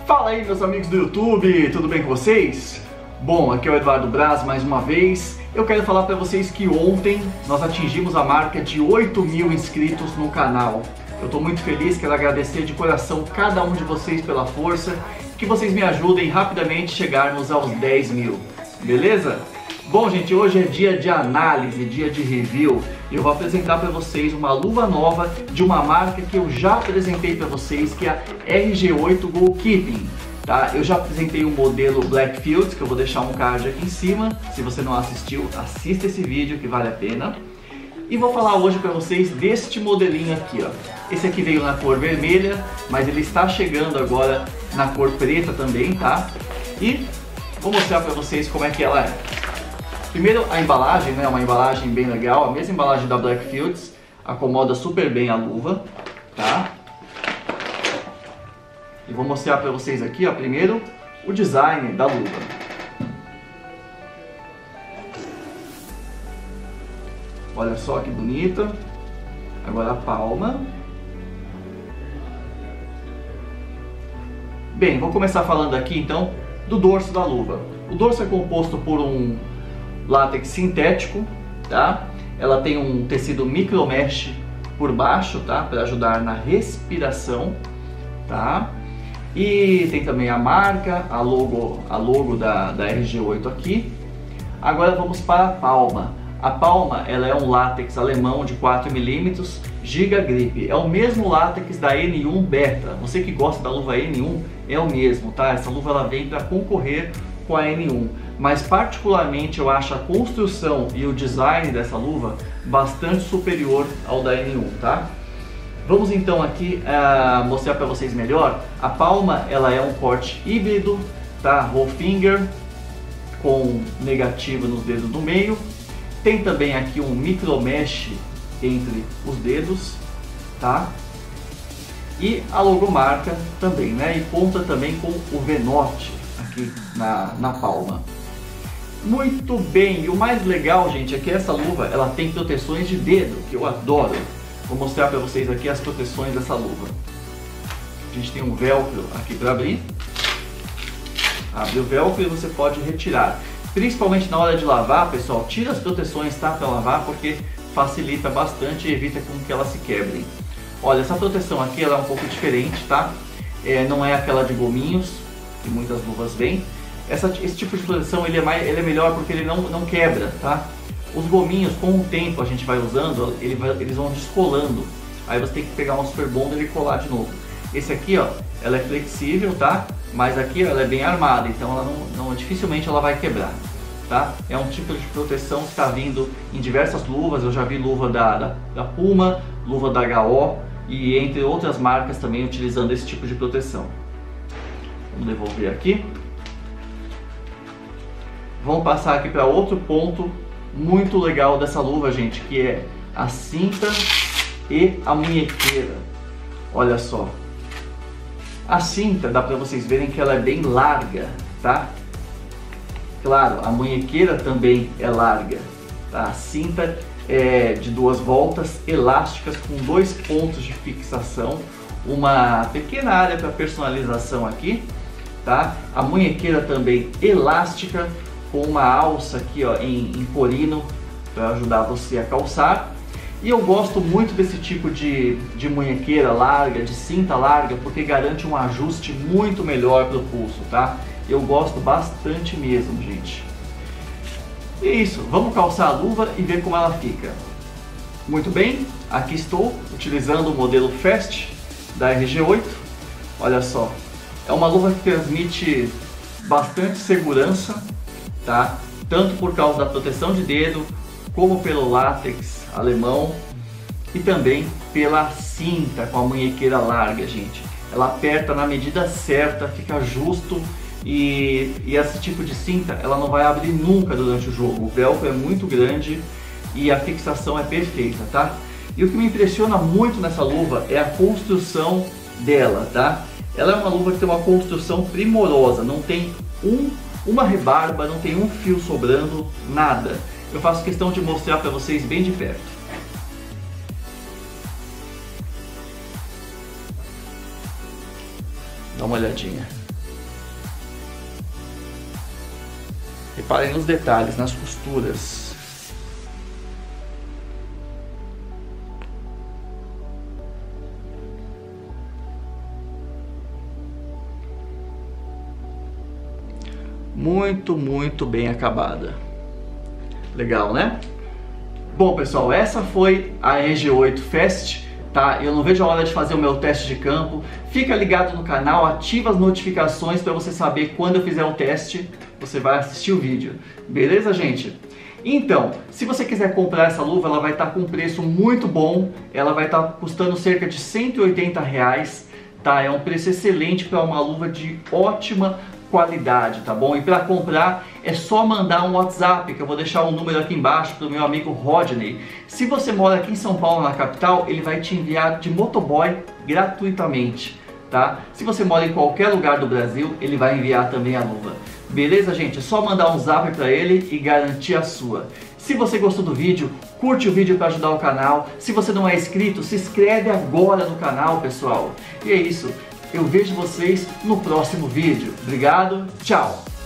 Fala aí, meus amigos do YouTube, tudo bem com vocês? Bom, aqui é o Eduardo Braz mais uma vez. Eu quero falar para vocês que ontem nós atingimos a marca de 8.000 inscritos no canal. Eu estou muito feliz, quero agradecer de coração cada um de vocês pela força, que vocês me ajudem rapidamente a chegarmos aos 10.000, beleza? Bom, gente, hoje é dia de análise, dia de review. Eu vou apresentar para vocês uma luva nova de uma marca que eu já apresentei para vocês, que é a RG8 Goalkeeping. Tá? Eu já apresentei o modelo Blackfields, que eu vou deixar um card aqui em cima. Se você não assistiu, assista esse vídeo que vale a pena. E vou falar hoje para vocês deste modelinho aqui, ó. Esse aqui veio na cor vermelha, mas ele está chegando agora na cor preta também, tá? E vou mostrar para vocês como é que ela é. Primeiro a embalagem, né? Uma embalagem bem legal, a mesma embalagem da Blackfields, acomoda super bem a luva, tá? E vou mostrar para vocês aqui, ó, primeiro o design da luva. Olha só que bonita. Agora a palma. Bem, vou começar falando aqui então do dorso da luva. O dorso é composto por um látex sintético, tá? Ela tem um tecido micromesh por baixo, tá? Para ajudar na respiração, tá? E tem também a marca, a logo da RG8 aqui. Agora vamos para a palma. A palma, ela é um látex alemão de 4 mm, Giga Grip. É o mesmo látex da N1 Beta. Você que gosta da luva N1, é o mesmo, tá? Essa luva ela vem para concorrer com a N1. Mas particularmente eu acho a construção e o design dessa luva bastante superior ao da N1, tá? Vamos então aqui mostrar para vocês melhor. A palma, ela é um corte híbrido, tá? Roll finger, com negativo nos dedos do meio. Tem também aqui um micromesh entre os dedos, tá? E a logomarca também, né? E conta também com o V-Note aqui na palma. Muito bem, e o mais legal, gente, é que essa luva ela tem proteções de dedo, que eu adoro. Vou mostrar para vocês aqui as proteções dessa luva. A gente tem um velcro aqui para abrir. Abre o velcro e você pode retirar. Principalmente na hora de lavar, pessoal, tira as proteções, tá, para lavar, porque facilita bastante e evita com que elas se quebrem. Olha, essa proteção aqui ela é um pouco diferente, tá? Não é aquela de gominhos, que muitas luvas vêm. Esse tipo de proteção ele é melhor porque ele não quebra, tá? Os gominhos, com o tempo a gente vai usando, eles vão descolando. Aí você tem que pegar um super bonder e colar de novo. Esse aqui, ó, ela é flexível, tá? Mas aqui ó, ela é bem armada, então ela dificilmente ela vai quebrar, tá? É um tipo de proteção que está vindo em diversas luvas. Eu já vi luva da Puma, luva da HO e entre outras marcas também utilizando esse tipo de proteção. Vamos devolver aqui. Vamos passar aqui para outro ponto muito legal dessa luva, gente, que é a cinta e a munhequeira. Olha só. A cinta, dá para vocês verem que ela é bem larga, tá? Claro, a munhequeira também é larga, tá? A cinta é de 2 voltas, elásticas, com 2 pontos de fixação, uma pequena área para personalização aqui, tá? A munhequeira também elástica, com uma alça aqui, ó, em corino, para ajudar você a calçar. E eu gosto muito desse tipo de munhequeira larga, de cinta larga, porque garante um ajuste muito melhor para o pulso, tá? Eu gosto bastante mesmo, gente. E é isso, vamos calçar a luva e ver como ela fica. Muito bem, aqui estou utilizando o modelo Fast da RG8. Olha só, é uma luva que transmite bastante segurança, tá? Tanto por causa da proteção de dedo, como pelo látex alemão e também pela cinta com a munhequeira larga, gente. Ela aperta na medida certa, fica justo e esse tipo de cinta ela não vai abrir nunca durante o jogo. O velcro é muito grande e a fixação é perfeita, tá? E o que me impressiona muito nessa luva é a construção dela, tá? Ela é uma luva que tem uma construção primorosa, não tem uma rebarba, não tem um fio sobrando, nada. Eu faço questão de mostrar para vocês bem de perto. Dá uma olhadinha. Reparem nos detalhes, nas costuras. Muito bem acabada. Legal, né? Bom, pessoal, essa foi a EG8 Fest, tá? Eu não vejo a hora de fazer o meu teste de campo. Fica ligado no canal, ativa as notificações para você saber quando eu fizer o teste, você vai assistir o vídeo. Beleza, gente? Então, se você quiser comprar essa luva, ela vai estar com um preço muito bom. Ela vai estar custando cerca de R$180, tá? É um preço excelente para uma luva de ótima qualidade, tá bom? E para comprar é só mandar um WhatsApp, que eu vou deixar o número aqui embaixo para o meu amigo Rodney. Se você mora aqui em São Paulo, na capital, ele vai te enviar de motoboy gratuitamente, tá? Se você mora em qualquer lugar do Brasil, ele vai enviar também a luva. Beleza, gente? É só mandar um zap para ele e garantir a sua. Se você gostou do vídeo, curte o vídeo para ajudar o canal. Se você não é inscrito, se inscreve agora no canal, pessoal. E é isso. Eu vejo vocês no próximo vídeo. Obrigado, tchau!